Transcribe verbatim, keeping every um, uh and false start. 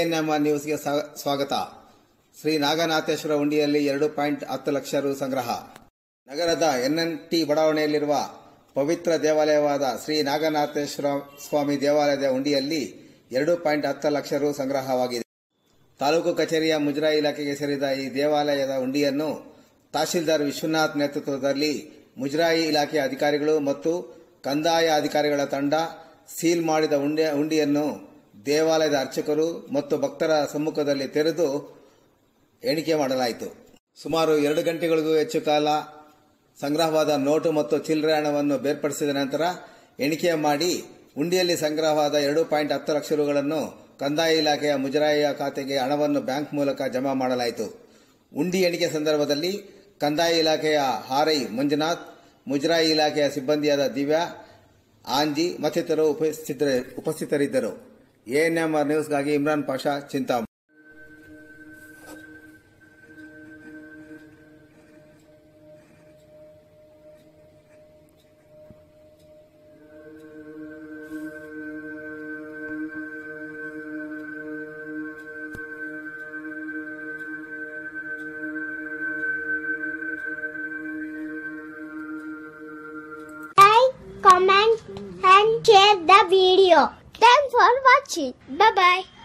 ANMR ನ್ಯೂಸ್ಗೆ ಸ್ವಾಗತ. ಶ್ರೀ ನಾಗನಾಥೇಶ್ವರ ಹುಂಡಿಯಲ್ಲಿ ಎರಡು ಪಾಯಿಂಟ್ ಹತ್ತು ಲಕ್ಷ ರು ಸಂಗ್ರಹ. ನಗರದ ಎನ್ಎನ್ಟಿ ಬಡಾವಣೆಯಲ್ಲಿರುವ ಪವಿತ್ರ ದೇವಾಲಯವಾದ ಶ್ರೀ ನಾಗನಾಥೇಶ್ವರ ಸ್ವಾಮಿ ದೇವಾಲಯದ ಹುಂಡಿಯಲ್ಲಿ ಎರಡು ಪಾಯಿಂಟ್ ಹತ್ತು ಲಕ್ಷ ರು ಸಂಗ್ರಹವಾಗಿದೆ. ತಾಲೂಕು ಕಚೇರಿಯ ಮುಜರಾಯಿ ಇಲಾಖೆಗೆ ಸೇರಿದ ಈ ದೇವಾಲಯದ ಹುಂಡಿಯನ್ನು ತಹಶೀಲ್ದಾರ್ ವಿಶ್ವನಾಥ್ ನೇತೃತ್ವದಲ್ಲಿ ಮುಜರಾಯಿ ಇಲಾಖೆಯ ಅಧಿಕಾರಿಗಳು ಮತ್ತು ಕಂದಾಯ ಅಧಿಕಾರಿಗಳ ತಂಡ ಸೀಲ್ ಮಾಡಿದ ಹುಂಡಿಯನ್ನು ದೇವಾಲಯದ ಅರ್ಚಕರು ಮತ್ತು ಭಕ್ತರ ಸಮ್ಮುಖದಲ್ಲಿ ತೆರೆದು ಎಣಿಕೆ ಮಾಡಲಾಯಿತು. ಸುಮಾರು ಎರಡು ಗಂಟೆಗಳಿಗೂ ಹೆಚ್ಚು ಕಾಲ ಸಂಗ್ರಹವಾದ ನೋಟು ಮತ್ತು ಚಿಲ್ಲರೆ ಹಣವನ್ನು ಬೇರ್ಪಡಿಸಿದ ನಂತರ ಎಣಿಕೆ ಮಾಡಿ ಹುಂಡಿಯಲ್ಲಿ ಸಂಗ್ರಹವಾದ ಎರಡು ಪಾಯಿಂಟ್ ಹತ್ತು ಲಕ್ಷ ರುಗಳನ್ನು ಕಂದಾಯ ಇಲಾಖೆಯ ಮುಜರಾಯಿಯ ಖಾತೆಗೆ ಹಣವನ್ನು ಬ್ಯಾಂಕ್ ಮೂಲಕ ಜಮಾ ಮಾಡಲಾಯಿತು. ಹುಂಡಿ ಎಣಿಕೆ ಸಂದರ್ಭದಲ್ಲಿ ಕಂದಾಯ ಇಲಾಖೆಯ ಆರ್ಐ ಮಂಜುನಾಥ್, ಮುಜರಾಯಿ ಇಲಾಖೆಯ ಸಿಬ್ಬಂದಿಯಾದ ದಿವ್ಯಾ, ಆಂಜಿ ಮತ್ತಿತರರು ಉಪಸ್ಥಿತರಿದ್ದರು. ಎಎನ್ಎಂಆರ್ ನ್ಯೂಸ್ಗಾಗಿ Imran Pasha, Chintamani. Comment and share the video. Thanks for watching. Bye bye.